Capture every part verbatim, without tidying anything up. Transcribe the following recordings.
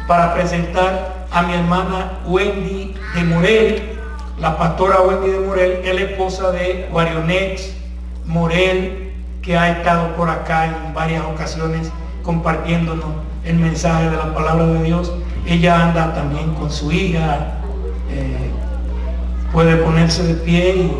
para presentar a mi hermana Wendy de Morel, la pastora Wendy de Morel, es la esposa de Guarionex Morel, que ha estado por acá en varias ocasiones compartiéndonos el mensaje de la palabra de Dios. Ella anda también con su hija, eh, puede ponerse de pie y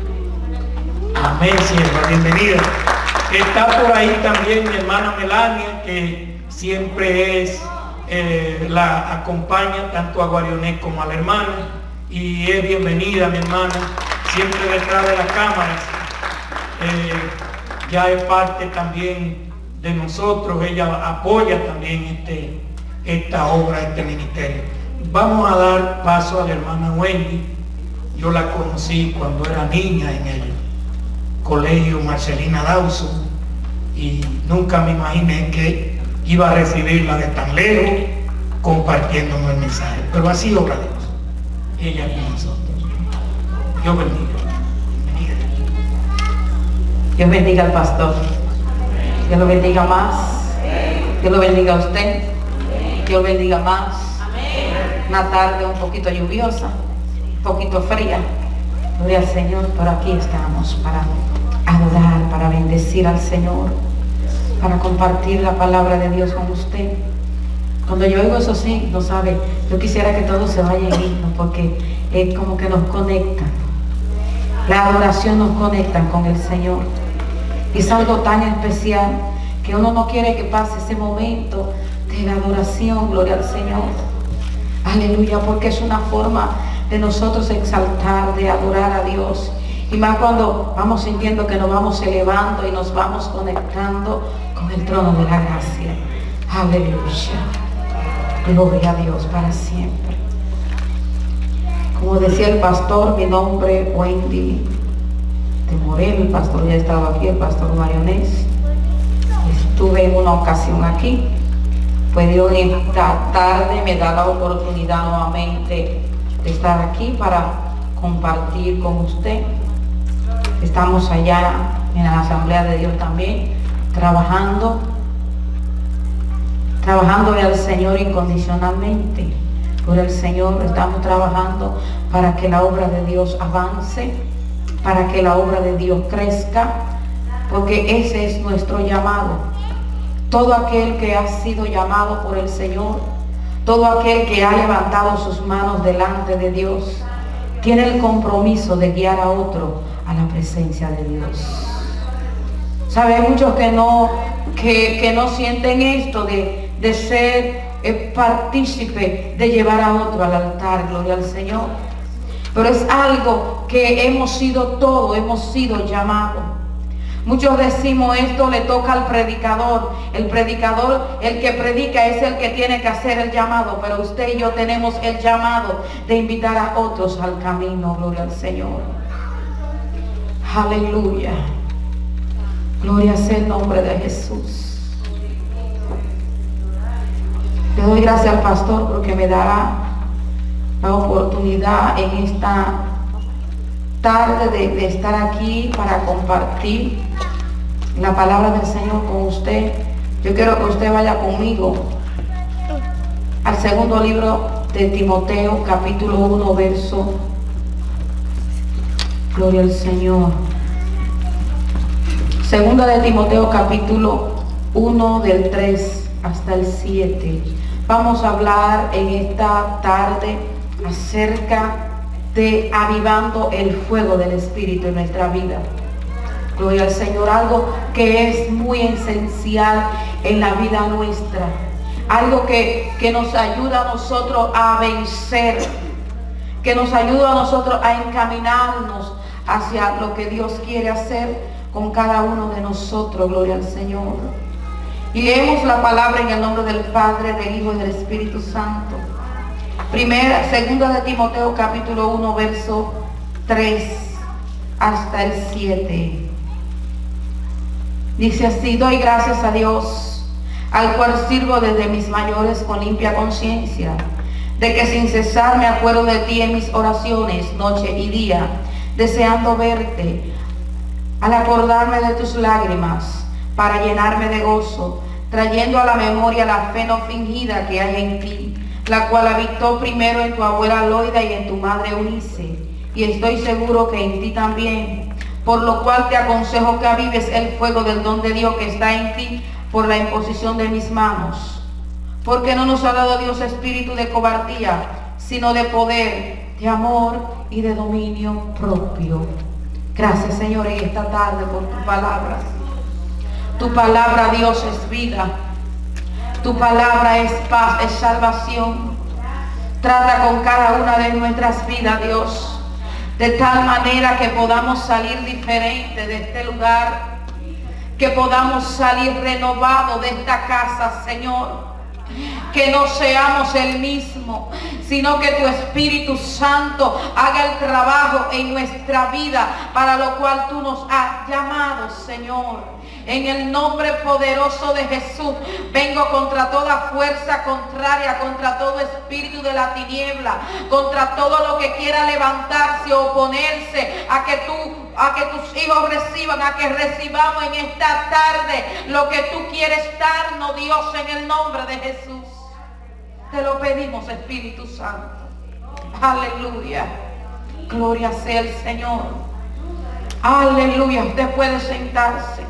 amén, sierva, bienvenida. Está por ahí también mi hermana Melania, que siempre es, eh, la acompaña tanto a Guarionet como a la hermana, y es bienvenida mi hermana, siempre detrás de las cámaras. Eh, ya es parte también de nosotros, ella apoya también este, esta obra, este ministerio. Vamos a dar paso a la hermana Wendy. Yo la conocí cuando era niña en el colegio Marcelina Dawson y nunca me imaginé que iba a recibirla de tan lejos compartiéndonos el mensaje, pero así obra Dios, ella con nosotros. Dios bendiga. bendiga. Dios bendiga al pastor, Dios lo bendiga más, Dios lo bendiga a usted, Dios bendiga más. Una tarde un poquito lluviosa, un poquito fría, gloria al Señor, pero aquí estamos para adorar, para bendecir al Señor, para compartir la palabra de Dios con usted. Cuando yo oigo esos signos, ¿sabe? Yo quisiera que todos se vayan en himno, porque es como que nos conecta. La adoración nos conecta con el Señor. Es algo tan especial que uno no quiere que pase ese momento de la adoración, gloria al Señor. Aleluya, porque es una forma de nosotros exaltar, de adorar a Dios. Y más cuando vamos sintiendo que nos vamos elevando y nos vamos conectando con el trono de la gracia. Aleluya. Gloria a Dios para siempre. Como decía el pastor, mi nombre es Wendy de Morel. El pastor ya estaba aquí, el pastor Marionés. Estuve en una ocasión aquí. Pues Dios en esta tarde me da la oportunidad nuevamente de estar aquí para compartir con usted. Estamos allá en la Asamblea de Dios también, trabajando, trabajando al Señor incondicionalmente. Por el Señor estamos trabajando para que la obra de Dios avance, para que la obra de Dios crezca, porque ese es nuestro llamado. Todo aquel que ha sido llamado por el Señor, todo aquel que ha levantado sus manos delante de Dios, tiene el compromiso de guiar a otro a la presencia de Dios. ¿Sabe? Hay muchos que no, que, que no sienten esto de, de ser eh, partícipe, de llevar a otro al altar, gloria al Señor. Pero es algo que hemos sido todos, hemos sido llamados. Muchos decimos, esto le toca al predicador. El predicador, el que predica, es el que tiene que hacer el llamado. Pero usted y yo tenemos el llamado de invitar a otros al camino. Gloria al Señor. Aleluya. Gloria sea el nombre de Jesús. Le doy gracias al pastor porque me dará la oportunidad en esta tarde de, de estar aquí para compartir la palabra del Señor con usted. Yo quiero que usted vaya conmigo al segundo libro de Timoteo, capítulo uno, verso, gloria al Señor. Segunda de Timoteo, capítulo uno, del tres hasta el siete. Vamos a hablar en esta tarde acerca de avivando el fuego del Espíritu en nuestra vida. Gloria al Señor, algo que es muy esencial en la vida nuestra, algo que, que nos ayuda a nosotros a vencer, que nos ayuda a nosotros a encaminarnos hacia lo que Dios quiere hacer con cada uno de nosotros. Gloria al Señor. Y leemos la palabra en el nombre del Padre, del Hijo y del Espíritu Santo. Primera, segunda de Timoteo, capítulo uno, verso tres hasta el siete. Dice así: doy gracias a Dios, al cual sirvo desde mis mayores con limpia conciencia, de que sin cesar me acuerdo de ti en mis oraciones, noche y día, deseando verte, al acordarme de tus lágrimas, para llenarme de gozo, trayendo a la memoria la fe no fingida que hay en ti, la cual habitó primero en tu abuela Loida y en tu madre Eunice, y estoy seguro que en ti también, por lo cual te aconsejo que avives el fuego del don de Dios que está en ti por la imposición de mis manos. Porque no nos ha dado Dios espíritu de cobardía, sino de poder, de amor y de dominio propio. Gracias, Señor, en esta tarde por tu palabra. Tu palabra, Dios, es vida. Tu palabra es paz, es salvación. Trata con cada una de nuestras vidas, Dios, de tal manera que podamos salir diferente de este lugar, que podamos salir renovados de esta casa, Señor. Que no seamos el mismo, sino que tu Espíritu Santo haga el trabajo en nuestra vida, para lo cual tú nos has llamado, Señor. En el nombre poderoso de Jesús, vengo contra toda fuerza contraria, contra todo espíritu de la tiniebla, contra todo lo que quiera levantarse o oponerse a que tú, a que tus hijos reciban, a que recibamos en esta tarde lo que tú quieres darnos, Dios, en el nombre de Jesús. Te lo pedimos, Espíritu Santo. Aleluya. Gloria sea el Señor. Aleluya. Usted puede sentarse.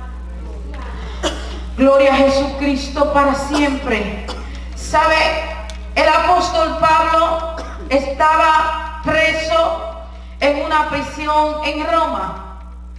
Gloria a Jesucristo para siempre. ¿Sabe? El apóstol Pablo estaba preso en una prisión en Roma.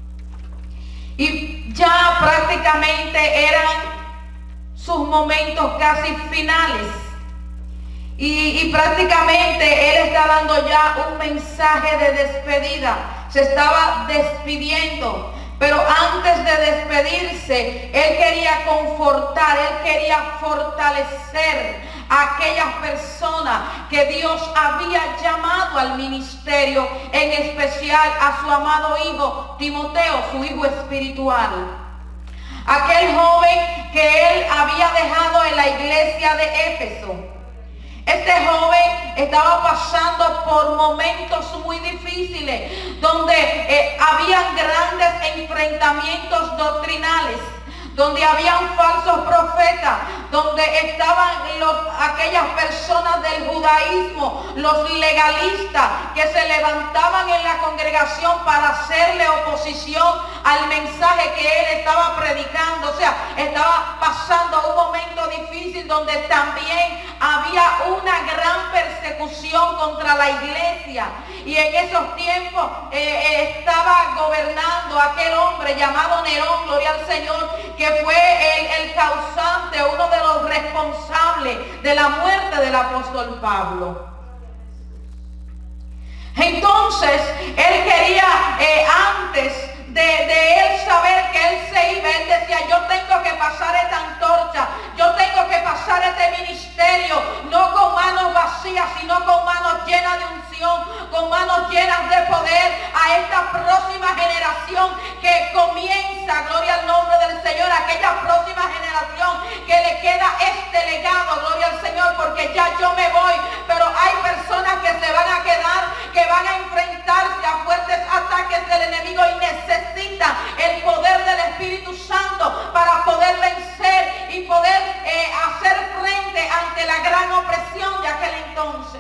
Y ya prácticamente eran sus momentos casi finales. Y, y prácticamente él está dando ya un mensaje de despedida. Se estaba despidiendo. Pero antes de despedirse, él quería confortar, él quería fortalecer a aquellas personas que Dios había llamado al ministerio, en especial a su amado hijo Timoteo, su hijo espiritual. Aquel joven que él había dejado en la iglesia de Éfeso. Este joven estaba pasando por momentos muy difíciles, donde eh, habían grandes enfrentamientos doctrinales, donde habían falsos profetas, donde estaban los, aquellas personas del judaísmo, los legalistas, que se levantaban en la congregación para hacerle oposición al mensaje que él estaba predicando. O sea, estaba pasando un momento difícil donde también había una gran persecución contra la iglesia. Y en esos tiempos eh, eh, estaba gobernando aquel hombre llamado Nerón, gloria al Señor, que fue el, el causante, uno de los responsables de la muerte del apóstol Pablo. Entonces, él quería, eh, antes de, de él saber que él se iba, él decía, yo tengo que pasar esta antorcha, yo tengo que pasar este ministerio, no con manos vacías, sino con manos llenas de unción, con manos llenas de poder, a esta próxima generación que comienza, gloria al nombre del Señor, aquella próxima generación que le queda este legado, gloria al Señor, porque ya yo me voy, pero hay personas que se van a quedar, que van a enfrentarse a fuertes ataques del enemigo y necesitan el poder del Espíritu Santo para poder vencer y poder eh, hacer frente ante la gran opresión de aquel entonces.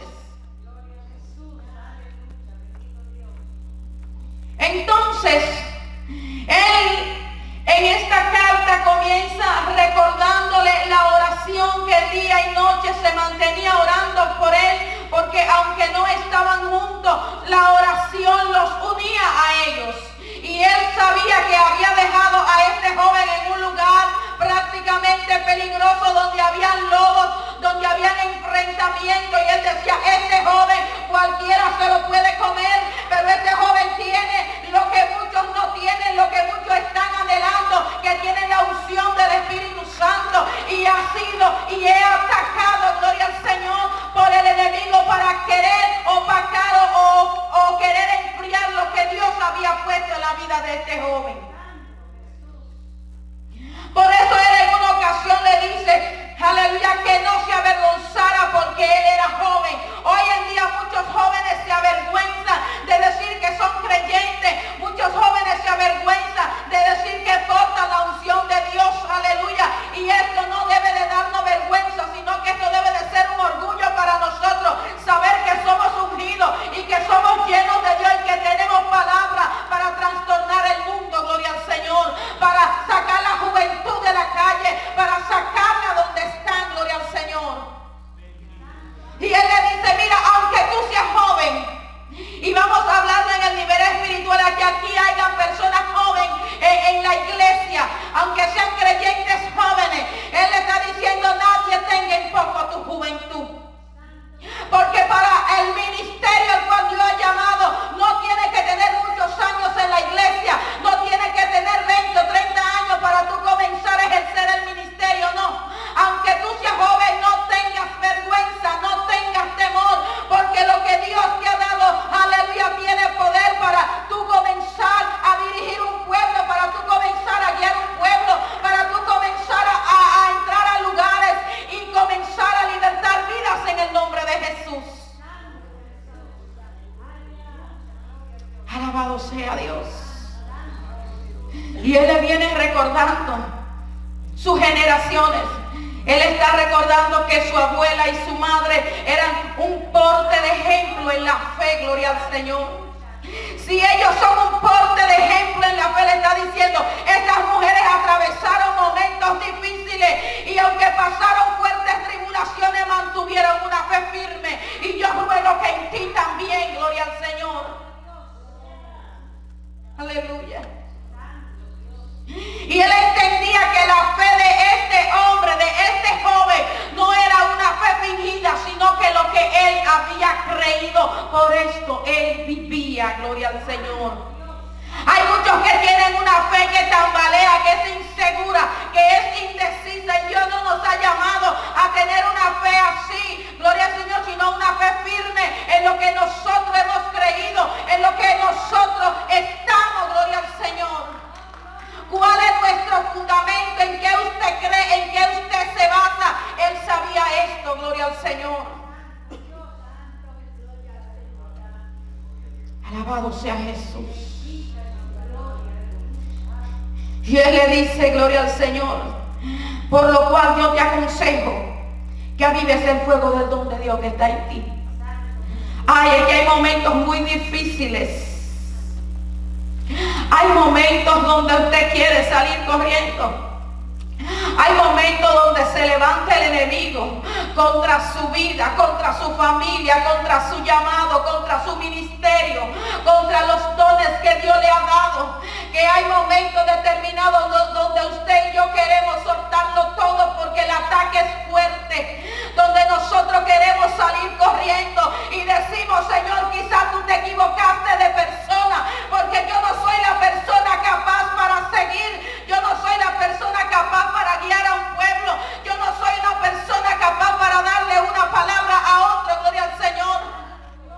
Entonces, él en esta carta comienza recordándole la oración que día y noche se mantenía orando por él, porque aunque no estaban juntos, la oración los unía a ellos. Y él sabía que había dejado a este joven en un lugar prácticamente peligroso, donde habían lobos, donde habían enfrentamientos, y él decía, este joven cualquiera se lo puede comer, pero este joven tiene lo que muchos no tienen, lo que muchos están anhelando, que tienen la unción del Espíritu Santo, y ha sido y he atacado, gloria al Señor, por el enemigo para querer opacar o, o, o querer enfriar lo que Dios había puesto en la vida de este joven. Por eso él en una ocasión le dice, aleluya, que no se avergonzara porque él era joven. Hoy sea a Dios. Y Él le viene recordando sus generaciones. Él está recordando que su abuela y su madre eran un porte de ejemplo en la fe, gloria al Señor. Si ellos son un porte de ejemplo en la fe, le está diciendo, estas mujeres atravesaron momentos difíciles y aunque pasaron fuertes tribulaciones, mantuvieron una fe firme. Y yo ruego que en ti también, gloria al Señor. Aleluya. Y él entendía que la fe de este hombre, de este joven, no era una fe fingida, sino que lo que él había creído, por esto él vivía, gloria al Señor. Hay muchos que tienen una fe que tambalea, que es insegura, que es indecisa, y Dios no nos ha llamado a tener una fe así, gloria al Señor, sino una fe firme en lo que nosotros hemos creído, en lo que nosotros estamos, gloria al Señor. ¿Cuál es nuestro fundamento? ¿En qué usted cree? ¿En qué usted se basa? Él sabía esto, gloria al Señor. Alabado sea Jesús. Y Él le dice, gloria al Señor, por lo cual yo te aconsejo que avives el fuego del don de Dios que está en ti. Ay, es que hay momentos muy difíciles. Hay momentos donde usted quiere salir corriendo. Hay momentos donde se levanta el enemigo contra su vida, contra su familia, contra su llamado, contra su ministerio, contra los dones que Dios le ha dado. Que hay momentos determinados donde usted y yo queremos soltarlo todo porque el ataque es fuerte, donde nosotros queremos salir corriendo y decimos, Señor, quizás tú te equivocaste de persona, porque yo no soy la persona capaz para seguir, yo no soy la persona capaz para guiar a un pueblo, yo no soy una persona capaz para darle una palabra a otro, gloria al Señor.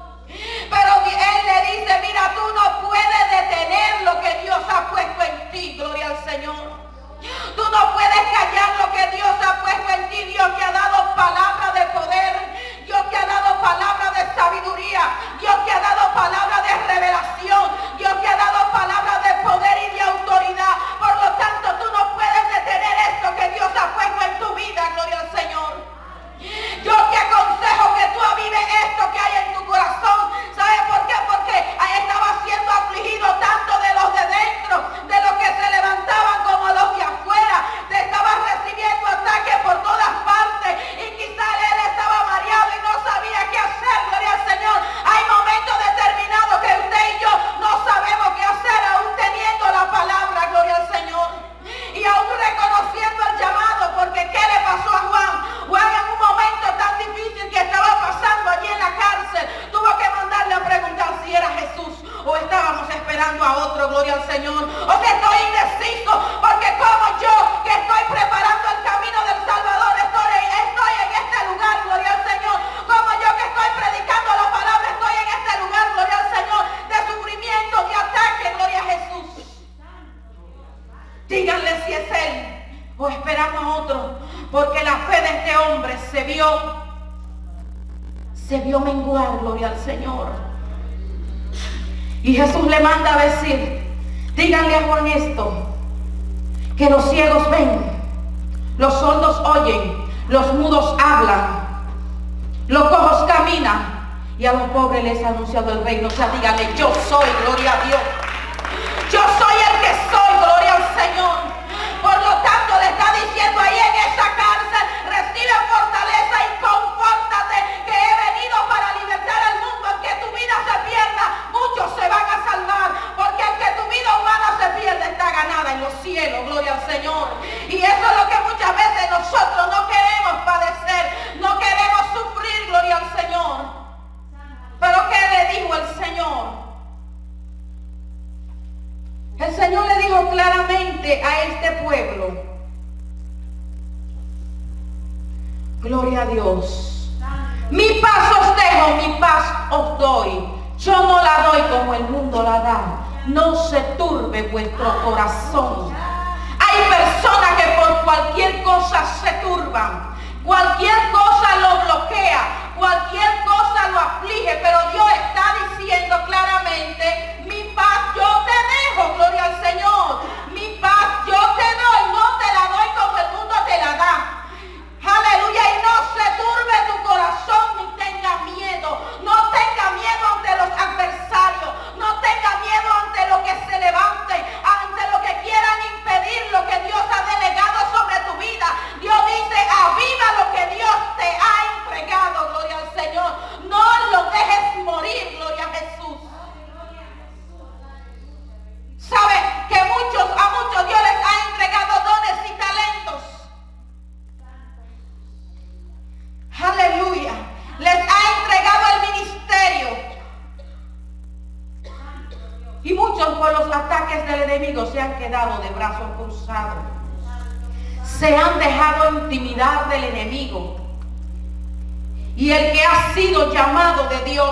Pero Él le dice, mira, tú no puedes detener lo que Dios ha puesto en ti, gloria al Señor. Tú no puedes callar lo que Dios ha puesto en ti. Dios te ha dado palabra de poder, Dios te ha dado palabra de sabiduría, Dios te ha dado palabra de revelación, Dios te ha dado palabra de poder y de autoridad. Por lo tanto, tú no puedes detener esto que Dios ha puesto en tu vida, gloria al Señor. Yo te aconsejo que tú avives esto que hay en tu corazón. ¿Sabes por qué? Porque estaba siendo afligido tanto de los de dentro, de los que se levantaban, como los de afuera. Te estaban recibiendo ataques por todas partes y quizás él estaba mareado y no sabía qué hacer, gloria al Señor. Hay momentos determinados que usted y yo no sabemos qué hacer, aún teniendo la palabra, gloria al Señor, y aún reconociendo el llamado. Porque ¿qué le pasó a Juan? Juan, en un momento tan difícil que estaba pasando allí en la cárcel, tuvo que mandarle a preguntar si era Jesús o estábamos esperando a otro, gloria al Señor. O que estoy indeciso, porque como yo que estoy preparando el camino del Salvador, estoy, estoy en este lugar, gloria al Señor. Como yo que estoy predicando la palabra, estoy en este lugar, gloria al Señor, de sufrimiento, de ataque, gloria a Jesús. Díganle si es Él o esperamos a otro, porque la fe de este hombre se vio, se vio menguar, gloria al Señor. Y Jesús le manda a decir, díganle a Juan esto, que los ciegos ven, los sordos oyen, los mudos hablan, los cojos caminan, y a los pobres les ha anunciado el reino. O sea, díganle, yo soy, gloria a Dios. Yo soy el que soy, gloria al Señor. Por lo tanto, le está diciendo ahí en esa cárcel, recibe fortaleza y confórtate, que he venido para libertar al mundo. Aunque tu vida se pierda, muchos se van a salvar, porque aunque tu vida humana se pierda, está ganada en los cielos, gloria al Señor. Y eso es lo que muchas veces nosotros no queremos padecer, no queremos sufrir, gloria al Señor. Pero ¿qué le dijo el Señor? El Señor le dijo claramente a este pueblo, gloria a Dios, mi paz os dejo, mi paz os doy, yo no la doy como el mundo la da, no se turbe vuestro corazón. Hay personas que por cualquier cosa se turban, cualquier cosa lo bloquea, cualquier cosa lo aflige, pero Dios está diciendo claramente, mi paz yo ataques del enemigo se han quedado de brazos cruzados. Se han dejado intimidar del enemigo. Y el que ha sido llamado de Dios,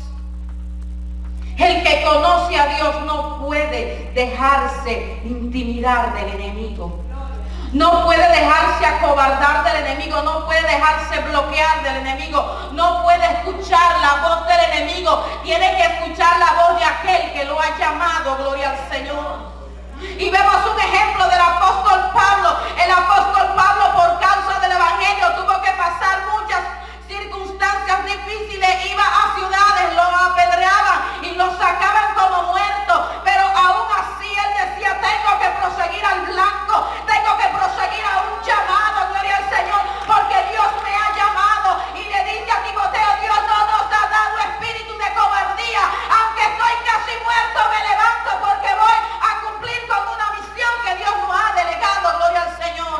el que conoce a Dios, no puede dejarse intimidar del enemigo. No puede dejarse acobardar del enemigo, no puede dejarse bloquear del enemigo, no puede escuchar la voz del enemigo, tiene que escuchar la voz de aquel que lo ha llamado, gloria al Señor. Y vemos un ejemplo del apóstol Pablo. El apóstol Pablo, por causa del evangelio, tuvo que pasar muchas circunstancias difíciles, iba a ciudades, lo apedreaban y lo sacaban como muerto, pero aún así él decía: tengo que proseguir al blanco, tengo que proseguir a un llamado, gloria al Señor, porque Dios me ha llamado. Y le dice a Timoteo: Dios no nos ha dado espíritu de cobardía, aunque estoy casi muerto, me levanto porque voy a cumplir con una misión que Dios nos ha delegado, gloria al Señor.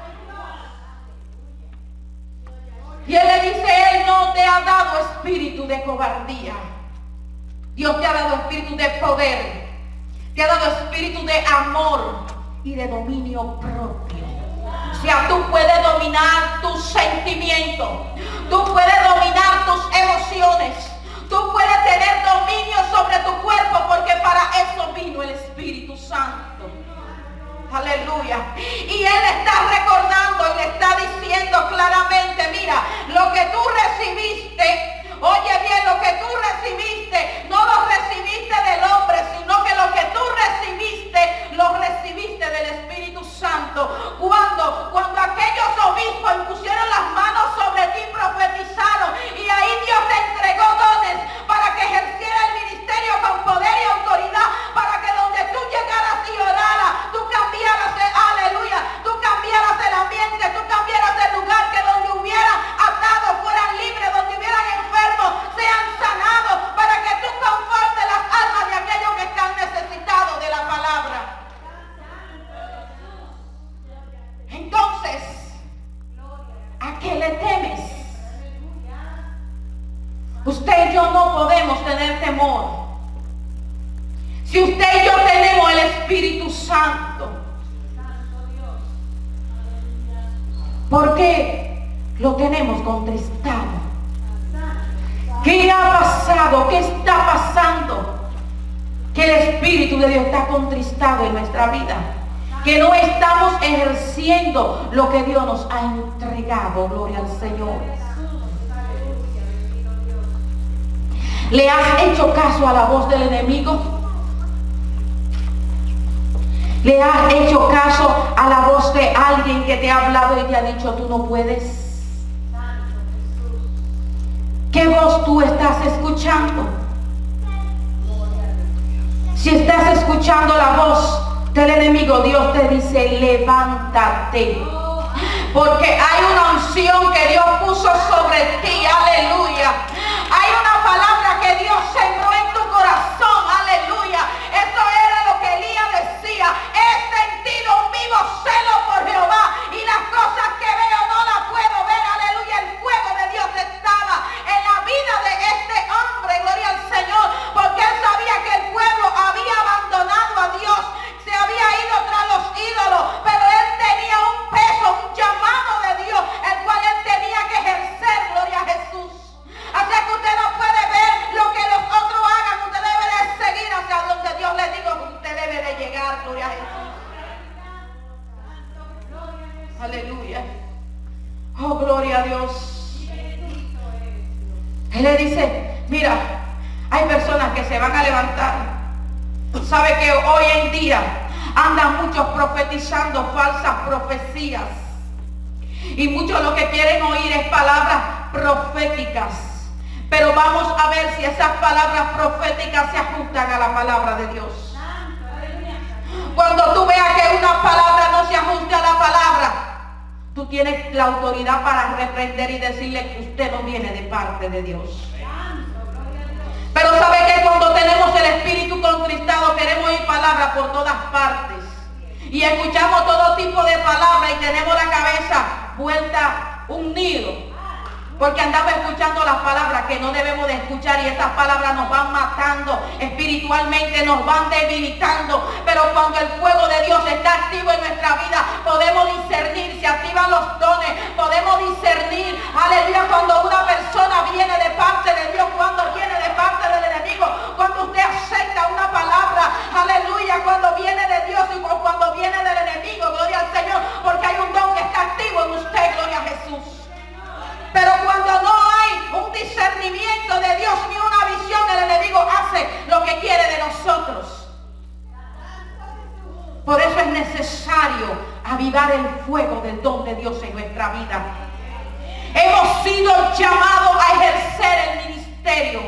Y él le dice: Él no te ha dado espíritu de cobardía. Dios te ha dado espíritu de poder. Te ha dado espíritu de amor y de dominio propio. O sea, tú puedes dominar tus sentimientos. Tú puedes dominar tus emociones. Tú puedes tener dominio sobre tu cuerpo, porque para eso vino el Espíritu Santo. Aleluya. Y Él está recordando y le está diciendo claramente: mira, lo que tú recibiste, oye bien, lo que tú recibiste, no lo recibiste del hombre, sino que lo que tú recibiste, lo recibiste del Espíritu Santo. Cuando, cuando aquellos obispos impusieron las manos sobre ti, profetizaron, y ahí Dios te entregó dones para que ejerciera el ministerio con poder y autoridad, para que donde tú llegaras y oraras, tú cambiaras, aleluya, tú cambiaras el ambiente, tú cambiaras el lugar, que donde hubieran atados fueran libres, donde hubieran enfermos sean sanados, para que tú confortes las almas de aquellos que están necesitados de la palabra. Entonces, ¿a qué le temes? Usted y yo no podemos tener temor. Si usted y yo tenemos el Espíritu Santo, ¿por qué lo tenemos contristado? ¿Qué ha pasado? ¿Qué está pasando? Que el Espíritu de Dios está contristado en nuestra vida. Que no estamos ejerciendo lo que Dios nos ha entregado. Gloria al Señor. ¿Le has hecho caso a la voz del enemigo? ¿Le has hecho caso a la voz de alguien que te ha hablado y te ha dicho: tú no puedes? ¿Qué voz tú estás escuchando? Si estás escuchando la voz del enemigo, Dios te dice: levántate, porque hay una unción que Dios puso sobre ti. Aleluya. Hay una palabra que Dios sembró en tu corazón. Aleluya. Eso era lo que Elías decía: he sentido un vivo celo por Jehová, y las cosas que veo no las puedo ver. Aleluya. El fuego de Dios estaba en la vida de este hombre, gloria al Señor, porque él sabía que el pueblo había abandonado a Dios, se había ido tras los ídolos, pero él tenía un peso, un llamado de Dios, el cual él tenía que ejercer. Gloria a Jesús. Así que usted no puede ver lo que los otros hagan, usted debe de seguir hacia donde Dios le diga que usted debe de llegar. Gloria a Jesús. Aleluya. Oh, gloria a Dios. Él le dice: mira, hay personas que se van a levantar. Sabe que hoy en día andan muchos profetizando falsas profecías, y muchos lo que quieren oír es palabras proféticas. Pero vamos a ver si esas palabras proféticas se ajustan a la palabra de Dios. Cuando tú veas que una palabra no se ajuste a la palabra, tú tienes la autoridad para reprender y decirle que usted no viene de parte de Dios. Pero sabe que cuando tenemos el espíritu contristado, queremos oír palabras por todas partes, y escuchamos todo tipo de palabras, y tenemos la cabeza vuelta un nido. Porque andamos escuchando las palabras que no debemos de escuchar y estas palabras nos van matando espiritualmente, nos van debilitando. Pero cuando el fuego de Dios está activo en nuestra vida, podemos discernir, se activan los dones, podemos discernir, aleluya, cuando una persona viene de parte de Dios, cuando viene de parte del enemigo, cuando usted acepta una palabra, aleluya, cuando viene de Dios y cuando viene del enemigo, gloria al Señor, porque hay un don que está activo en usted, gloria a Jesús. Pero cuando no hay un discernimiento de Dios ni una visión, el enemigo hace lo que quiere de nosotros. Por eso es necesario avivar el fuego del don de Dios en nuestra vida. Hemos sido llamados a ejercer el ministerio.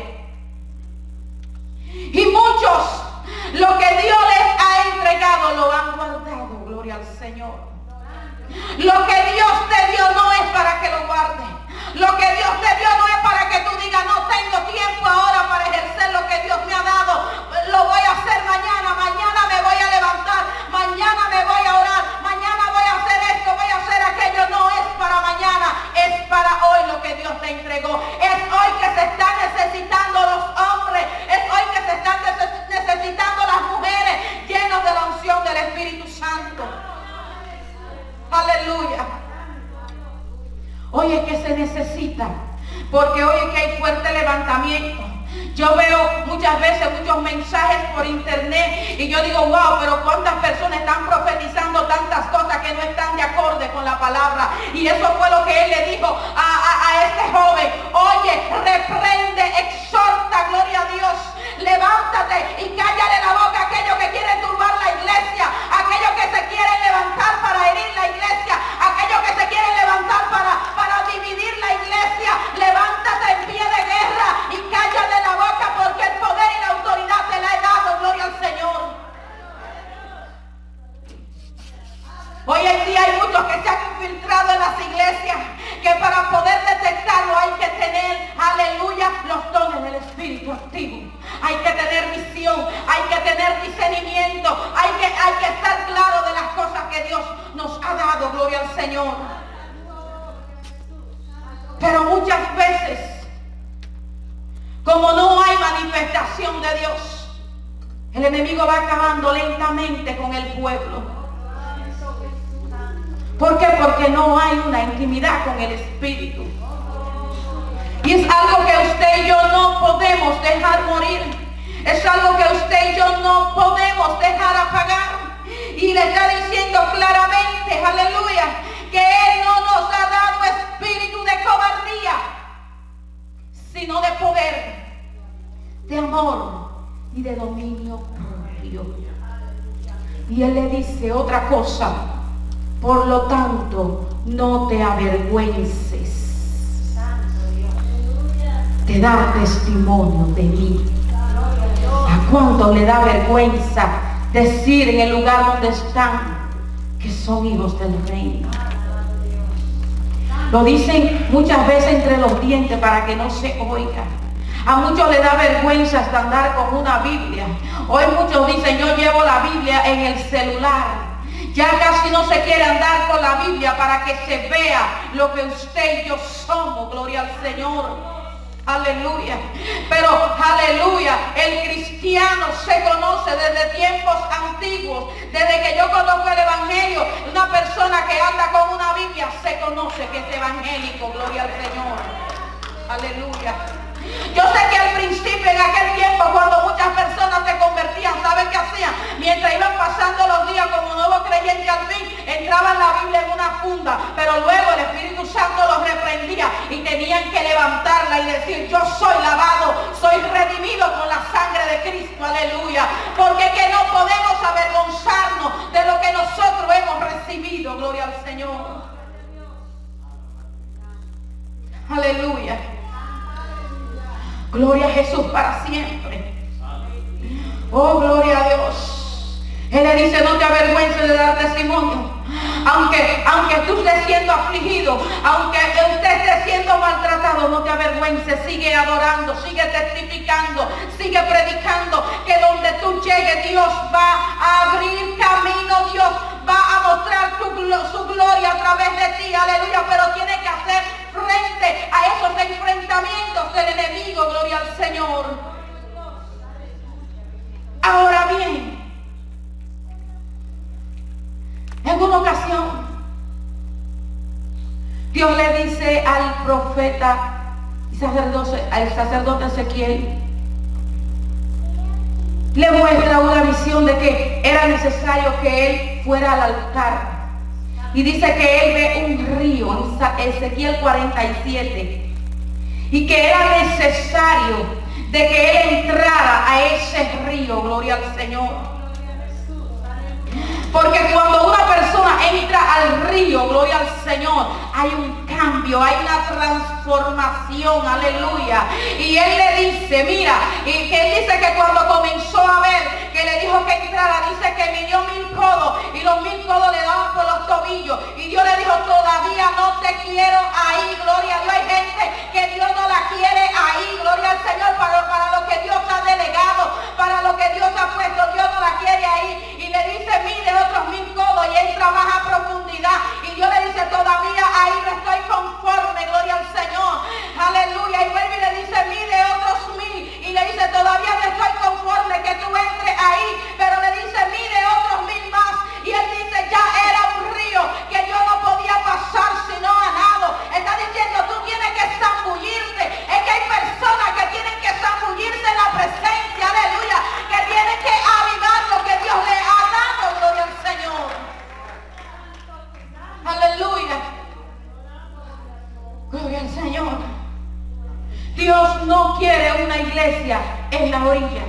Y muchos, lo que Dios les ha entregado, lo han guardado. Gloria al Señor. Lo que Dios te dio no es para que lo guardes. Lo que Dios te dio no es para que tú digas, no tengo tiempo ahora para ejercer lo que Dios me ha dado. Lo voy a hacer mañana, mañana me voy a levantar, mañana me voy a orar, mañana voy a hacer esto, voy a hacer aquello. No es para mañana, es para hoy lo que Dios te entregó. Es hoy que se están necesitando los hombres, es hoy que se están necesitando las mujeres llenos de la unción del Espíritu Santo. Aleluya. Hoy es que se necesita, porque hoy es que hay fuerte levantamiento. Yo veo muchas veces muchos mensajes por internet y yo digo, wow, pero cuántas personas están profetizando tantas cosas que no están de acorde con la palabra. Y eso fue lo que él le dijo a, a, a este joven. Oye, reprende, exhorta, gloria a Dios. Levántate y cállale la boca a aquellos que quieren turbar la iglesia, aquellos que se quieren levantar para herir la iglesia, aquellos que se quieren levantar para, para dividir la iglesia. Levántate en pie de guerra y cállale la boca, porque el poder y la autoridad te la he dado, gloria al Señor. Hoy en día hay muchos que se han infiltrado en las iglesias, que para poder detectarlo hay que tener, aleluya, los dones del Espíritu activo. Hay que tener visión, hay que tener discernimiento, hay que, hay que estar claro de las cosas que Dios nos ha dado, gloria al Señor. Pero muchas veces, como no hay manifestación de Dios, el enemigo va acabando lentamente con el pueblo. ¿Por qué? Porque no hay una intimidad con el Espíritu. Y es algo que usted y yo no podemos dejar morir. Es algo que usted y yo no podemos dejar apagar. Y le está diciendo claramente, aleluya, que Él no nos ha dado espíritu de cobardía, sino de poder, de amor y de dominio propio. Y Él le dice otra cosa: por lo tanto, no te avergüences de dar testimonio de mí. ¿A cuánto le da vergüenza decir en el lugar donde están que son hijos del reino? Lo dicen muchas veces entre los dientes para que no se oiga. A muchos les da vergüenza hasta andar con una Biblia. Hoy muchos dicen, yo llevo la Biblia en el celular. Ya casi no se quiere andar con la Biblia para que se vea lo que usted y yo somos, gloria al Señor. Aleluya. Pero, aleluya, el cristiano se conoce desde tiempos antiguos. Desde que yo conozco el evangelio, una persona que anda con una Biblia se conoce que es evangélico, gloria al Señor. Aleluya. Yo sé que al principio, en aquel tiempo, cuando muchas personas se convertían, ¿saben qué hacían? Mientras iban pasando los días como nuevos creyentes al fin, entraban la Biblia en una funda, pero luego el Espíritu Santo los reprendía y tenían que levantarla y decir, yo soy lavado, soy redimido con la sangre de Cristo, aleluya. Porque que no podemos avergonzarnos de lo que nosotros hemos recibido, gloria al Señor. Aleluya. Gloria a Jesús para siempre. Oh, gloria a Dios. Él le dice, no te avergüences de dar testimonio. Aunque, aunque tú estés siendo afligido, aunque usted esté siendo maltratado, no te avergüences. Sigue adorando, sigue testificando, sigue predicando, que donde tú llegues Dios va a abrir camino, Dios va a mostrar tu, su gloria a través de ti, aleluya. Pero tiene que hacer frente a esos enfrentamientos del enemigo, gloria al Señor. Ahora bien, en una ocasión, Dios le dice al profeta y sacerdote, al sacerdote Ezequiel, le muestra una visión de que era necesario que él fuera al altar. Y dice que él ve un río en Ezequiel cuarenta y siete. Y que era necesario de que él entrara a ese río, gloria al Señor. Porque cuando una persona entra al río, gloria al Señor, hay un cambio, hay una transformación, aleluya. Y él le dice, mira, y que él dice que cuando comenzó a ver, que le dijo que entrara, dice que midió mil codos y los mil codos le daban por los tobillos. Y Dios le dijo, todavía no te quiero ahí, gloria a Dios. Hay gente que Dios no la quiere ahí, gloria al Señor, para, para lo que Dios ha delegado, para lo que Dios ha puesto, Dios no la quiere ahí. Y le dice, mide otros mil codos y entra más a profundidad. Y Dios le dice, todavía ahí no estoy conforme, gloria al Señor, aleluya. Y vuelve y le dice, mide otros mil. Y le dice, todavía no estoy conforme que tú entres ahí. Pero le dice, mide otros mil más. Y él dice, ya era un río que yo no podía pasar sino a nado. Está diciendo, tú tienes que zambullirte. Es que hay personas que tienen que zambullirse en la presencia, aleluya, que tienen que avivar lo que Dios le ha dado, gloria al Señor. Aleluya. Gloria al Señor. Dios no quiere una iglesia en la orilla.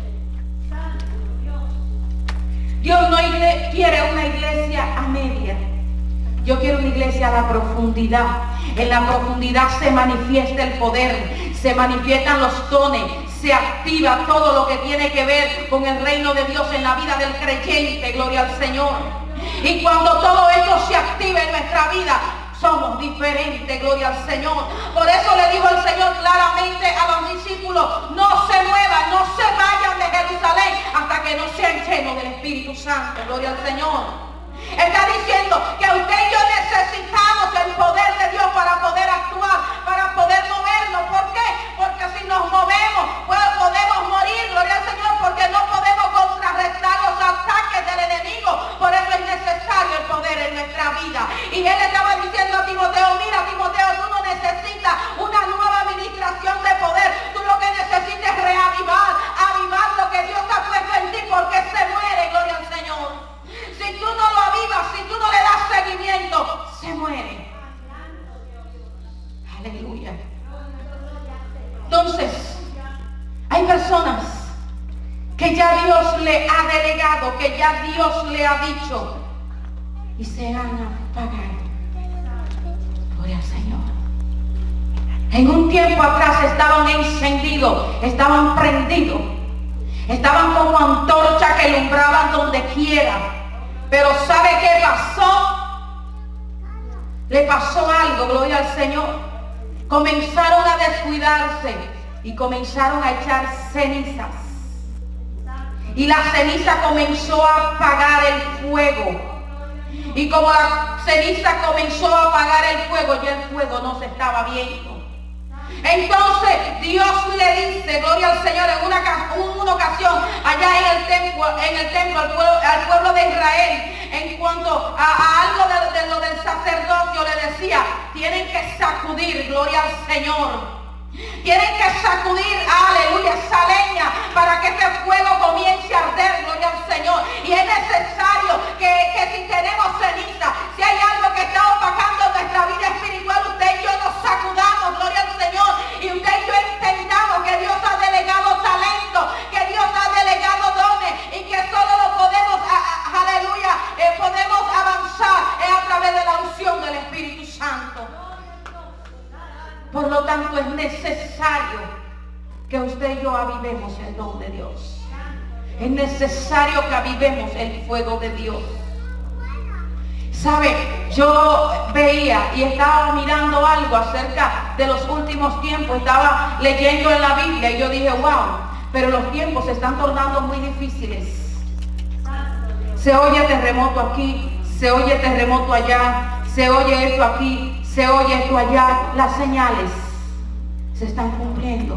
Dios no quiere una iglesia a media. Yo quiero una iglesia a la profundidad. En la profundidad se manifiesta el poder, se manifiestan los dones, se activa todo lo que tiene que ver con el reino de Dios en la vida del creyente, gloria al Señor. Y cuando todo esto se activa en nuestra vida, somos diferentes, gloria al Señor. Por eso le dijo el Señor claramente a los discípulos, no se muevan, no se vayan de Jerusalén hasta que no sean llenos del Espíritu Santo, gloria al Señor. Está diciendo que usted y yo necesitamos el poder de Dios para poder actuar, para poder movernos. ¿Por qué? Porque si nos movemos, pues podemos morir, gloria al Señor, porque no podemos contrarrestar los ataques del enemigo. Por eso es necesario el poder en nuestra vida. Y él estaba diciendo a Timoteo, mira Timoteo, tú no necesitas una nueva administración de poder. Tú lo que necesitas es reavivar, avivar lo que Dios ha puesto en ti, porque se muere, gloria al Señor. Si tú no lo avivas, si tú no le das seguimiento, se muere. Aleluya. Entonces, hay personas que ya Dios le ha delegado, que ya Dios le ha dicho, y se han apagado. Gloria al Señor. En un tiempo atrás estaban encendidos, estaban prendidos, estaban como antorchas que alumbraban donde quiera. Pero ¿sabe qué pasó? Le pasó algo, gloria al Señor. Comenzaron a descuidarse y comenzaron a echar cenizas. Y la ceniza comenzó a apagar el fuego. Y como la ceniza comenzó a apagar el fuego, ya el fuego no se estaba viendo. Entonces Dios le dice, gloria al Señor, en una, una ocasión allá en el templo, en el templo al pueblo, al pueblo de Israel, en cuanto a, a algo de, de lo del sacerdocio, le decía, tienen que sacudir, gloria al Señor. Tienen que sacudir, aleluya, esa leña para que este fuego comience a arder, gloria al Señor. Y es necesario que, que si tenemos ceniza, si hay algo que está opacando nuestra vida espiritual, usted y yo nos sacudamos, gloria al Señor. Y usted y yo entendamos que Dios ha delegado talento, que Dios ha delegado dones y que solo lo podemos, a, a, aleluya, eh, podemos avanzar eh, a través de la unción del Espíritu Santo. Por lo tanto, es necesario que usted y yo avivemos el don de Dios. Es necesario que avivemos el fuego de Dios. ¿Sabe? Yo veía y estaba mirando algo acerca de los últimos tiempos. Estaba leyendo en la Biblia y yo dije, wow, pero los tiempos se están tornando muy difíciles. Se oye terremoto aquí, se oye terremoto allá, se oye esto aquí, se oye esto allá, las señales se están cumpliendo.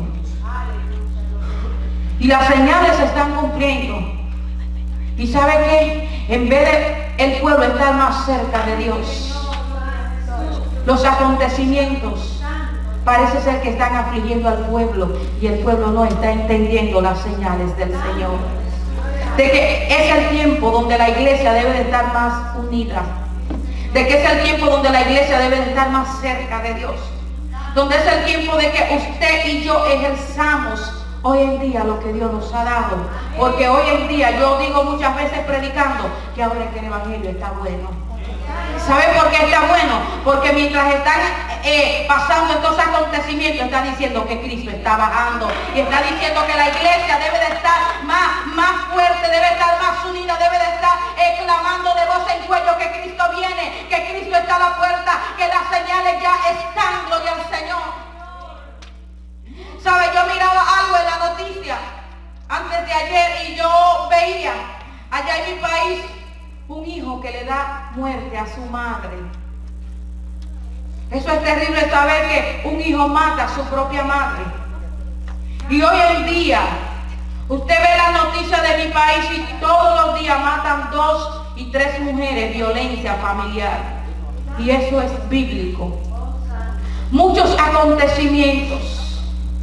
Y las señales se están cumpliendo. ¿Y sabe qué? En vez de el pueblo estar más cerca de Dios, los acontecimientos parece ser que están afligiendo al pueblo, y el pueblo no está entendiendo las señales del Señor. De que es el tiempo donde la iglesia debe de estar más unida. De que es el tiempo donde la iglesia debe de estar más cerca de Dios. Donde es el tiempo de que usted y yo ejerzamos hoy en día lo que Dios nos ha dado. Porque hoy en día yo digo muchas veces predicando que ahora es que el evangelio está bueno. ¿Sabe por qué está bueno? Porque mientras están eh, pasando estos acontecimientos, está diciendo que Cristo está bajando. Y está diciendo que la iglesia debe de estar más, más fuerte, debe estar más unida, debe de estar eh, clamando de voz en cuello que Cristo viene, que Cristo está a la puerta, que las señales ya están, gloria al Señor. ¿Sabe? Yo miraba algo en la noticia antes de ayer y yo veía allá en mi país un hijo que le da muerte a su madre. Eso es terrible, saber que un hijo mata a su propia madre. Y hoy en día usted ve las noticias de mi país y todos los días matan dos y tres mujeres, violencia familiar. Y eso es bíblico. Muchos acontecimientos,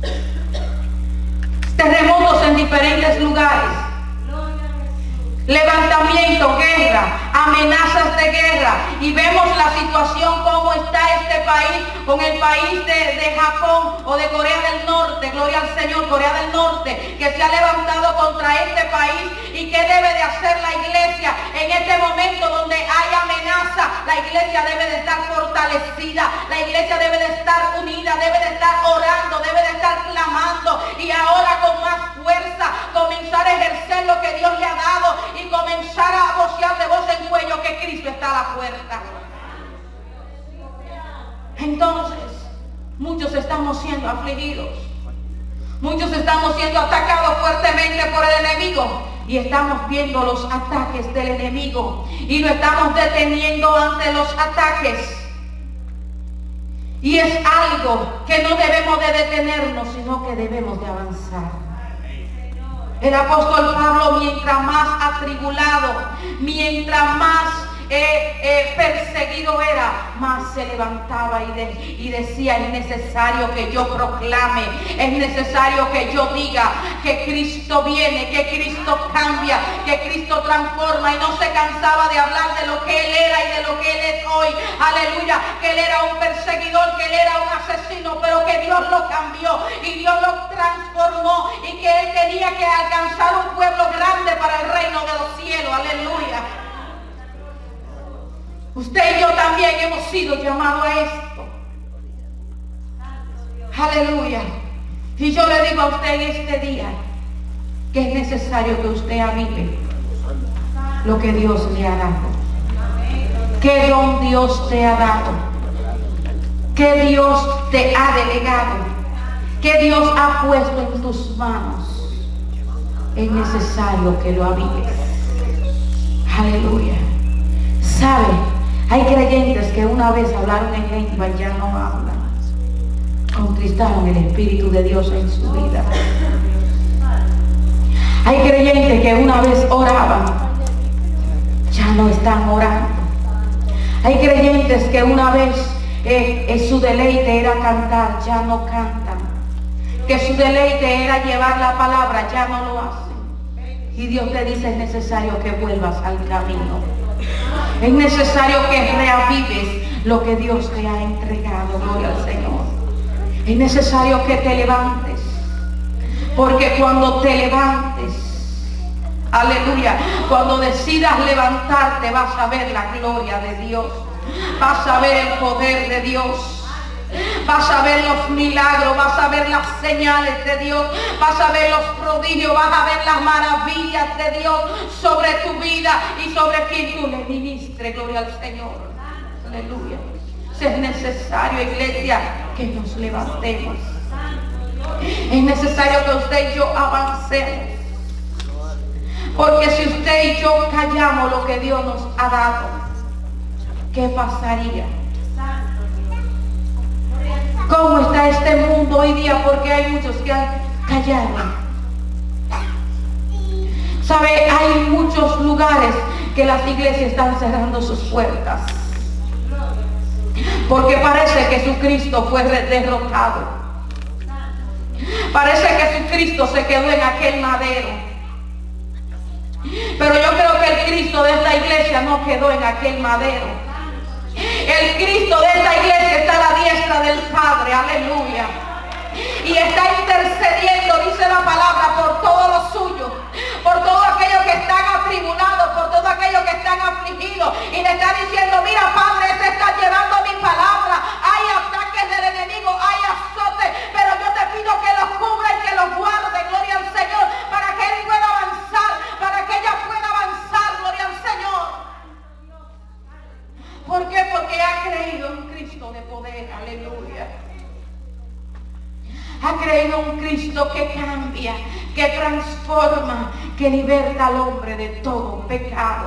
terremotos en diferentes lugares, levantamiento, guerra, amenazas de guerra, y vemos la situación como está este país con el país de, de Japón o de Corea del Norte, gloria al Señor, Corea del Norte, que se ha levantado contra este país. ¿Y qué debe de hacer la iglesia en este momento donde hay amenaza? La iglesia debe de estar fortalecida, la iglesia debe de estar unida, debe de estar orando, debe de estar clamando, y ahora con más fuerza comenzar a ejercer lo que Dios le ha dado y comenzar a vocear de voz en cuello que Cristo está a la puerta. Entonces, muchos estamos siendo afligidos, muchos estamos siendo atacados fuertemente por el enemigo, y estamos viendo los ataques del enemigo y lo estamos deteniendo ante los ataques. Y es algo que no debemos de detenernos, sino que debemos de avanzar. El apóstol Pablo, mientras más atribulado, mientras más eh, eh, perseguido era, más se levantaba y, de, y decía: es necesario que yo proclame, es necesario que yo diga que Cristo viene, que Cristo cambia, que Cristo transforma. Y no se cansaba de hablar de lo que Él era y de lo que Él es hoy. Aleluya, que Él era un perseguidor, que Él era un asesino, pero que Dios lo cambió y Dios lo transformó, y que Él tenía que alcanzar un pueblo grande para el reino de los cielos. Aleluya. Usted y yo también hemos sido llamados a esto. Aleluya. Y yo le digo a usted en este día que es necesario que usted avive lo que Dios le ha dado. Que don Dios te ha dado. Que Dios te ha delegado. Que Dios ha puesto en tus manos. Es necesario que lo avives. Aleluya. ¿Sabe? Hay creyentes que una vez hablaron en lengua y ya no hablan. Contristaron el Espíritu de Dios en su vida. Hay creyentes que una vez oraban, ya no están orando. Hay creyentes que una vez eh, eh, su deleite era cantar, ya no cantan. Que su deleite era llevar la palabra, ya no lo hacen. Y Dios te dice: es necesario que vuelvas al camino. Es necesario que reavives lo que Dios te ha entregado, gloria al Señor. Es necesario que te levantes, porque cuando te levantes, aleluya, cuando decidas levantarte, vas a ver la gloria de Dios, vas a ver el poder de Dios. Vas a ver los milagros, vas a ver las señales de Dios, vas a ver los prodigios, vas a ver las maravillas de Dios sobre tu vida y sobre quien tú le ministres, gloria al Señor. Aleluya. Es necesario, iglesia, que nos levantemos. Es necesario que usted y yo avancemos. Porque si usted y yo callamos lo que Dios nos ha dado, ¿qué pasaría? cómo está este mundo hoy día, porque hay muchos que han callado. ¿Sabe? Hay muchos lugares que las iglesias están cerrando sus puertas, porque parece que Jesucristo fue derrotado. Parece que Jesucristo se quedó en aquel madero. Pero yo creo que el Cristo de esta iglesia no quedó en aquel madero. El Cristo de esta iglesia está a la diestra del Padre, aleluya. Y está intercediendo, dice la palabra, por todos los suyos, por todos aquellos que están atribulados, por todos aquellos que están afligidos. Y le está diciendo, mira Padre, se está llevando mi palabra. Hay ataques del enemigo, hay azotes, pero yo te pido que los cubra y que los guarde, gloria al Señor, para que Él pueda avanzar, para que ella pueda avanzar, gloria al Señor. ¿Por qué? Porque ha creído en Cristo de poder, aleluya. Ha creído en un Cristo que cambia, que transforma, que liberta al hombre de todo pecado.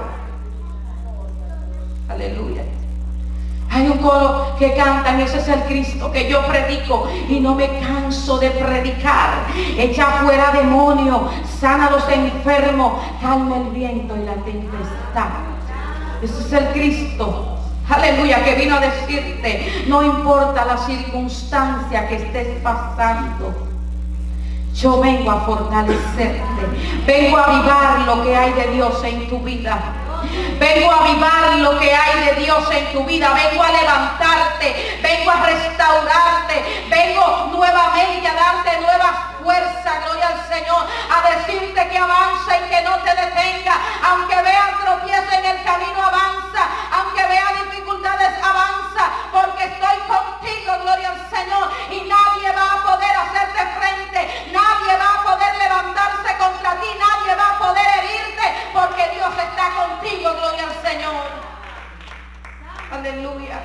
Aleluya. Hay un coro que cantan, ese es el Cristo que yo predico y no me canso de predicar. Echa fuera demonios, sana a los enfermos, calma el viento y la tempestad. Ese es el Cristo, aleluya, que vino a decirte, no importa la circunstancia que estés pasando, yo vengo a fortalecerte, vengo a avivar lo que hay de Dios en tu vida. Vengo a avivar lo que hay de Dios en tu vida. Vengo a levantarte, vengo a restaurarte, vengo nuevamente a darte nuevas fuerzas, gloria al Señor, a decirte que avanza y que no te detenga. Aunque veas tropiezo en el camino, avanza. Aunque veas dificultades, avanza, porque estoy contigo, gloria al Señor, y nadie va a poder hacerte frente, nadie va a poder levantarse contra ti, nadie va a poder herirte, porque Dios está contigo, gloria al Señor. Aleluya.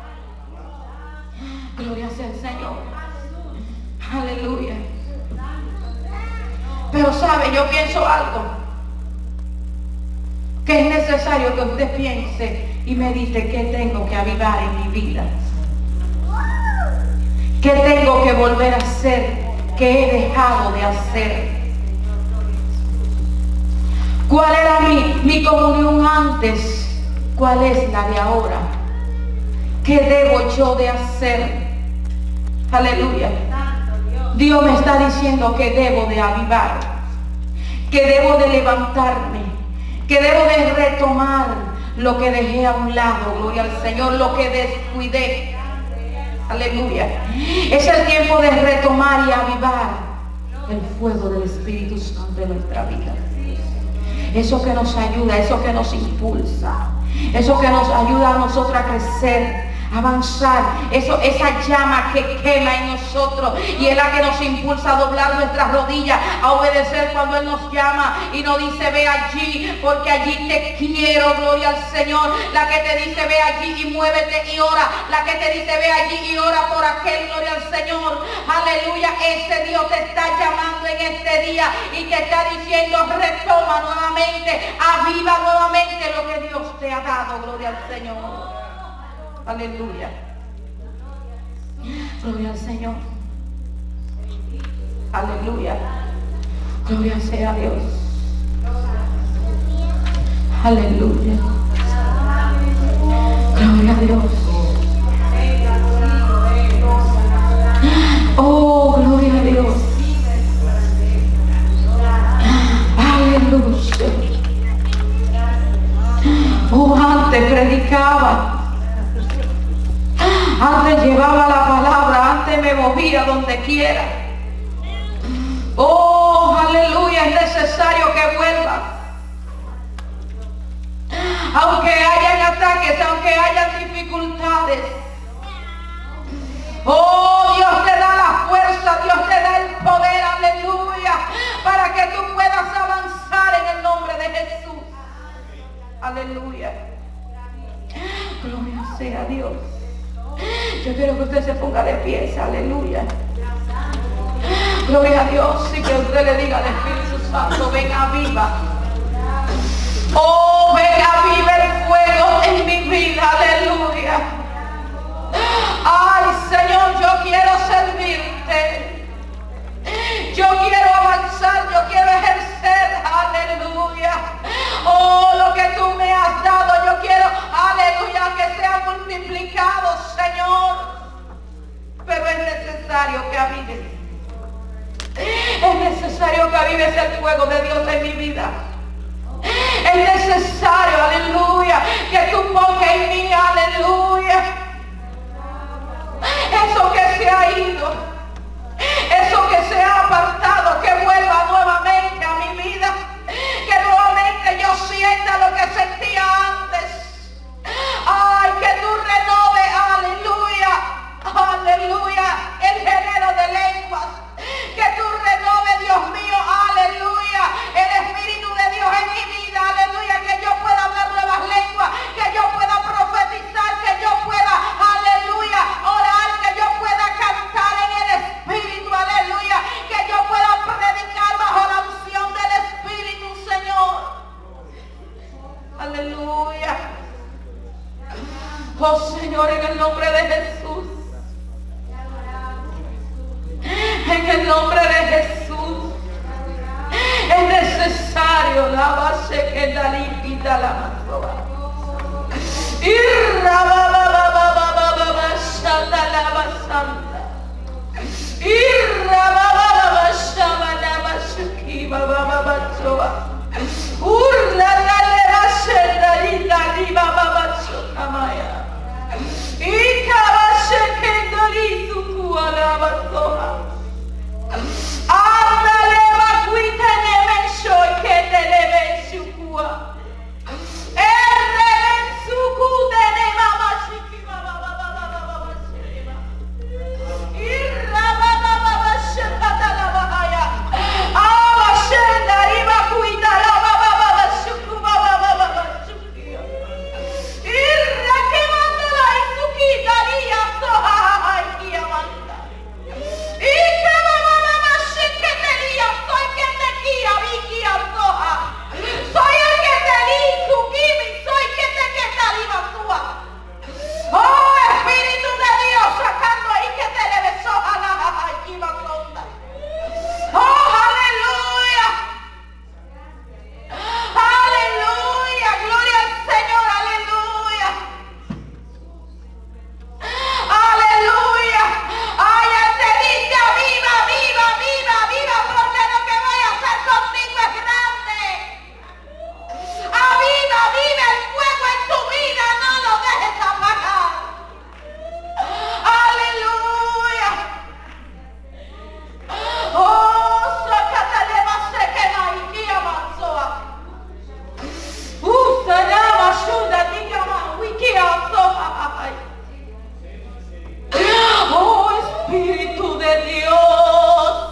Gloria sea el Señor. Aleluya. Pero sabe, yo pienso algo, que es necesario que usted piense y medite qué tengo que avivar en mi vida, qué tengo que volver a hacer, qué he dejado de hacer. ¿Cuál era mi, mi comunión antes? ¿Cuál es la de ahora? ¿Qué debo yo de hacer? Aleluya. Dios me está diciendo que debo de avivar, que debo de levantarme, que debo de retomar lo que dejé a un lado, gloria al Señor, lo que descuidé. Aleluya. Es el tiempo de retomar y avivar el fuego del Espíritu Santo en nuestra vida. Eso que nos ayuda, eso que nos impulsa, eso que nos ayuda a nosotros a crecer, avanzar, eso, esa llama que quema en nosotros, y es la que nos impulsa a doblar nuestras rodillas, a obedecer cuando Él nos llama y nos dice ve allí, porque allí te quiero, gloria al Señor. La que te dice ve allí y muévete y ora, la que te dice ve allí y ora por aquel, gloria al Señor. Aleluya. Ese Dios te está llamando en este día y te está diciendo retoma nuevamente, aviva nuevamente lo que Dios te ha dado, gloria al Señor. Aleluya. Gloria al Señor. Aleluya. Gloria sea a Dios. Aleluya. Gloria a Dios. Oh, gloria a Dios. Aleluya. Oh, antes predicaba, antes llevaba la palabra, antes me movía donde quiera. Oh, aleluya, es necesario que vuelvas. Aunque hayan ataques, aunque hayan dificultades. Oh, Dios te da la fuerza, Dios te da el poder, aleluya, para que tú puedas avanzar en el nombre de Jesús. Aleluya. Gloria sea a Dios. Yo quiero que usted se ponga de pie, aleluya. Gloria a Dios, y que usted le diga al Espíritu Santo, venga viva. Oh, venga viva el fuego en mi vida, aleluya. Ay, Señor, yo quiero servirte. Yo quiero avanzar, yo quiero ejercer, aleluya. Oh, lo que tú me has dado, yo quiero, aleluya, que sea multiplicado, Señor. Pero es necesario que avives. Es necesario que avives el fuego de Dios en mi vida. Es necesario, aleluya, que tú pongas en mí, aleluya, eso que se ha ido, eso que se ha apartado, que vuelva nuevamente a mi vida, que nuevamente yo sienta lo que sentía antes. Ay, que tú renoves, aleluya, aleluya, el género de lenguas, que tú renoves, Dios mío, aleluya, el Espíritu de Dios en mi vida, aleluya, que yo pueda hablar nuevas lenguas, que yo pueda profetizar, que yo pueda, aleluya, orar, que yo pueda cantar en el Espíritu, aleluya, que yo pueda predicar bajo la unción del Espíritu, Señor, aleluya. Oh Señor, en el nombre de Jesús, en el nombre de Jesús, es necesario la base que la limpita la masoba. Y rabababababababa shanda la basanda. Y rababababashaba la basuki babababachoba. Urla la leva shenda lita riba babachocamaya. Y cabase que dorizu kuala basoba. Ándale, vacuita neme soy que te le ven su cua. El de ven su cu de ne mama chiqui baba baba baba baba shema. Y raba baba baba shema da la bahaya. Aba shenda y vacuita la baba baba shuku baba baba baba shuki. Y raquemando la isuki daría soja y amanda. Y que que tenía, soy quien te guía, Vicky Antoja. Soy el que te di su kimi, soy quien te que te aliva sua. Oh, Espíritu de Dios, sacando ahí que te le besó a la jajajiva sonda. Oh, aleluya. Aleluya, gloria al Señor, aleluya. Aleluya. Ay, Él te dice, viva, viva, viva, viva, porque lo que voy a hacer contigo es grande. Aviva, viva el fuego en tu vida, no lo dejes apagar. Aleluya. Oh, sacatale se quema y guía mansoa. Uh, sanaba shuda digama wikia soha. Oh, Espíritu de Dios.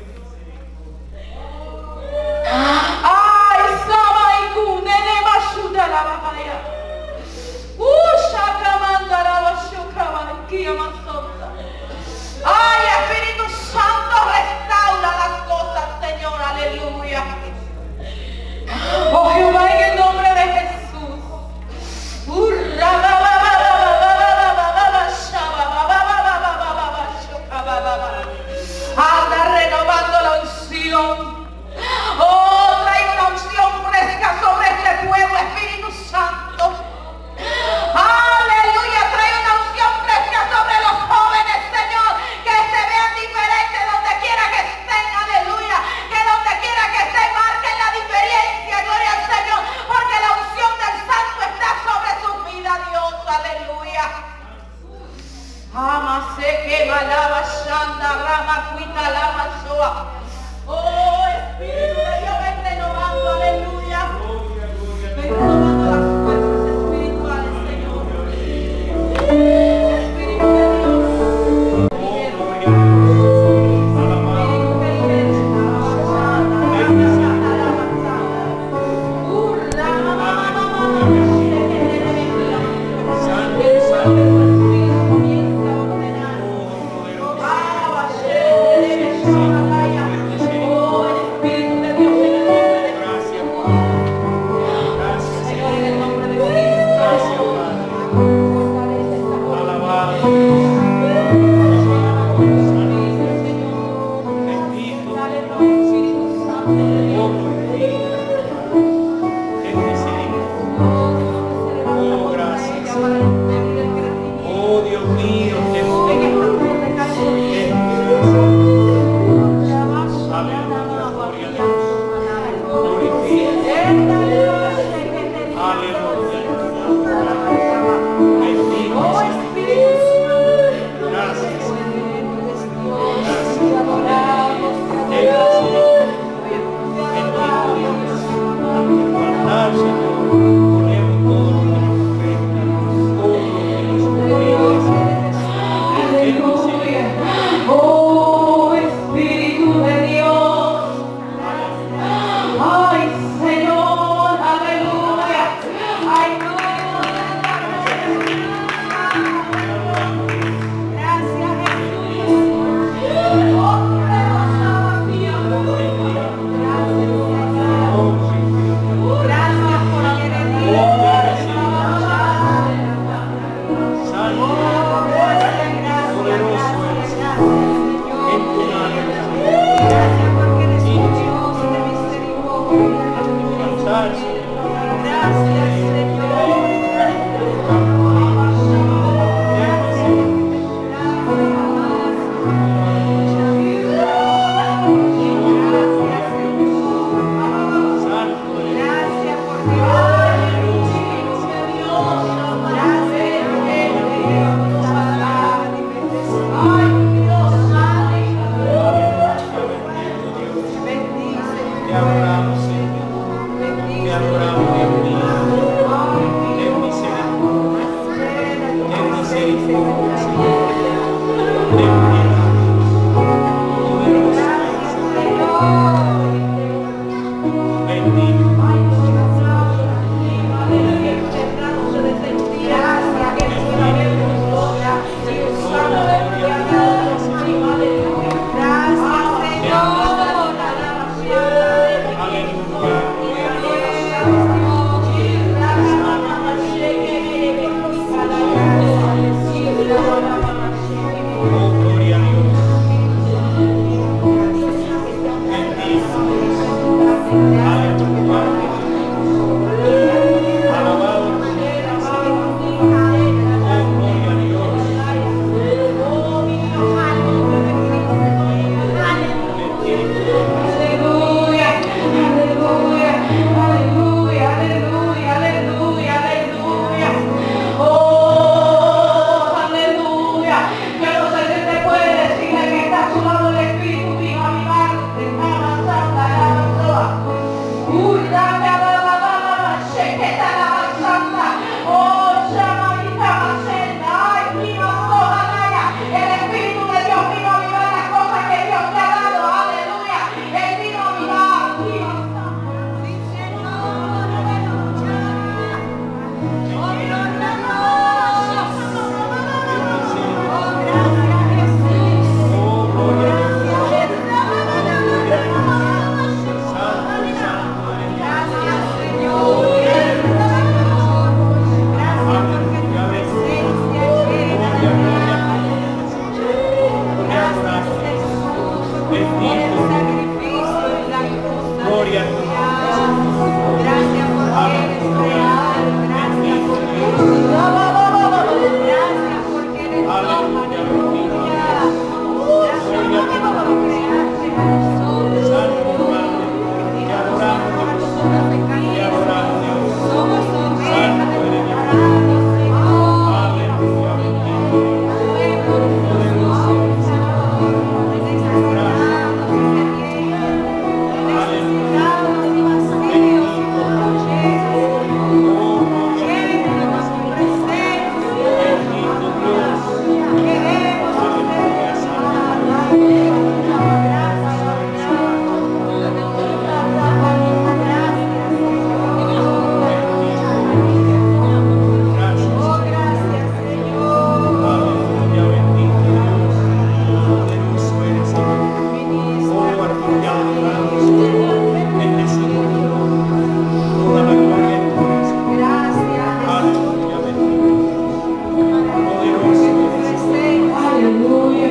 Ay, Saba y Kunene Mashuda la Bahaya. Uh, Shakamanda la Bashukama y Kiyamasota. Ay, Espíritu Santo, restaura las cosas, Señor, aleluya. Oh, Jehová, en el nombre de Jesús. Urra, ba, ba, ba, ba, ba, ba, ba, ba, ba, shaba, ba, ba, ba, ba, ba, ba, ba, ba, shuka, ba, ba, ba. Anda renovando la unción. Oh, trae una unción fresca sobre este pueblo, Espíritu Santo. Aleluya, trae una unción fresca sobre los jóvenes, Señor, que se vean diferentes donde quiera que estén, aleluya, que donde quiera que estén marquen la diferencia, gloria al Señor, porque la unción del Santo está sobre su vida, Dios, aleluya. Ama se que balaba shanda rama cuita lama soa. Oh, Espíritu de Dios, ven renovando, aleluya. Ven renovando las fuerzas espirituales, Señor. Espíritu de Dios. Alabado. Bendito. el sacrificio y la cruz. Gloria a tu nombre. Gracias porque eres real. Gracias porque eres Gracias porque eres Dios. Aleluya. Gracias porque lo creaste a nosotros. Santo Padre, te adoramos, Nosotros te te caímos. adoramos, Dios. Somos ovejas Santo de eres tu Dios. prado, Señor. Aleluya, bendito. Aleluya, bendito Dios. Poderoso eres, Señor. Oh, a ti te adoramos, Señor. Bendecimos tu nombre. Toda la gloria es tuya. Aleluya, bendito. Poderoso eres, Señor. Aleluya.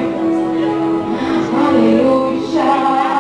Aleluya.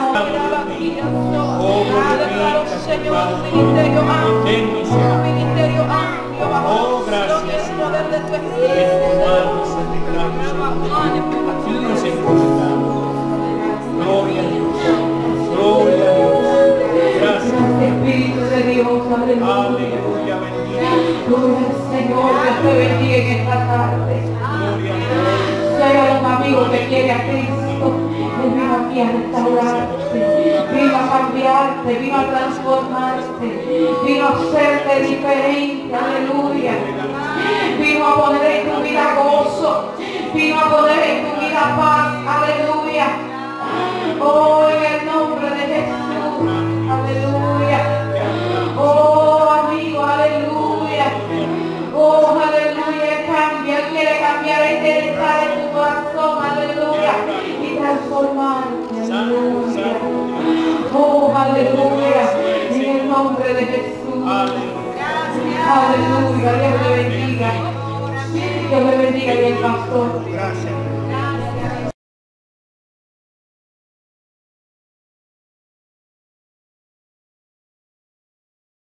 Oh, glorifica tu Señor, Padre. un ministerio amplio, Ten un misericordia. ministerio amplio bajo Oh, la unción y gracias, el poder de tu En tus Espíritu. manos entregamos, Señor. A ti nos encomendamos. Gloria a Dios. Gloria a Dios. Gracias. Espíritu de Dios, aleluya. Aleluya, bendito. Gloria al Señor, Dios te bendiga en esta tarde. Gloria a Dios. Si hay algún amigo que quiere a Cristo, Él vino aquí a restaurarte, vino a cambiarte, vino a transformarte, vino a hacerte diferente, aleluya. Vino a poner en tu vida gozo, vino a poner en tu vida paz, aleluya. Oh, en el nombre de Jesús, aleluya. Oh, amigo, aleluya. Oh, aleluya, cambia, Él quiere cambiar, Él quiere entrar en tu corazón, aleluya, y transformarte, aleluya. Oh, aleluya, en el nombre de Jesús. Aleluya. Aleluya, Dios le bendiga. Dios le bendiga y el pastor. Gracias.